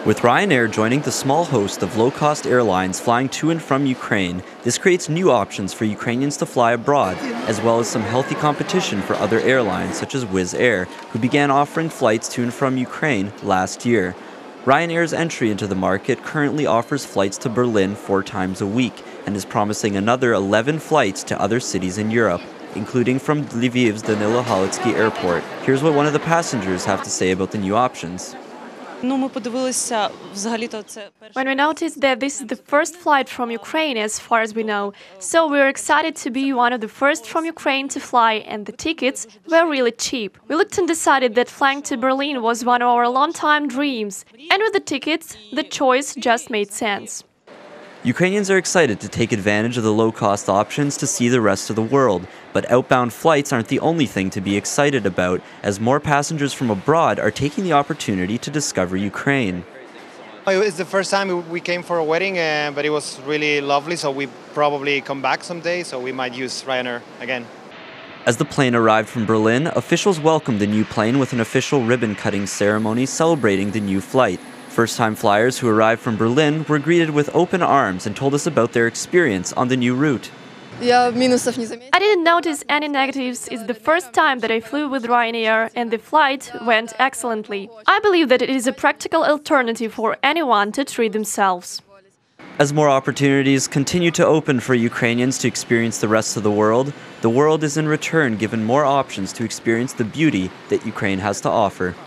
With Ryanair joining the small host of low-cost airlines flying to and from Ukraine, this creates new options for Ukrainians to fly abroad, as well as some healthy competition for other airlines such as Wizz Air, who began offering flights to and from Ukraine last year. Ryanair's entry into the market currently offers flights to Berlin 4 times a week and is promising another 11 flights to other cities in Europe, including from Lviv's Danilo Halitsky Airport. Here's what one of the passengers have to say about the new options. When we noticed that this is the first flight from Ukraine as far as we know, so we were excited to be one of the first from Ukraine to fly, and the tickets were really cheap. We looked and decided that flying to Berlin was one of our long-time dreams, and with the tickets, the choice just made sense. Ukrainians are excited to take advantage of the low-cost options to see the rest of the world, but outbound flights aren't the only thing to be excited about, as more passengers from abroad are taking the opportunity to discover Ukraine. It's the first time we came for a wedding, but it was really lovely, so we probably come back someday, so we might use Ryanair again. As the plane arrived from Berlin, officials welcomed the new plane with an official ribbon-cutting ceremony celebrating the new flight. First-time flyers who arrived from Berlin were greeted with open arms and told us about their experience on the new route. I didn't notice any negatives. It's the first time that I flew with Ryanair, and the flight went excellently. I believe that it is a practical alternative for anyone to treat themselves. As more opportunities continue to open for Ukrainians to experience the rest of the world is in return given more options to experience the beauty that Ukraine has to offer.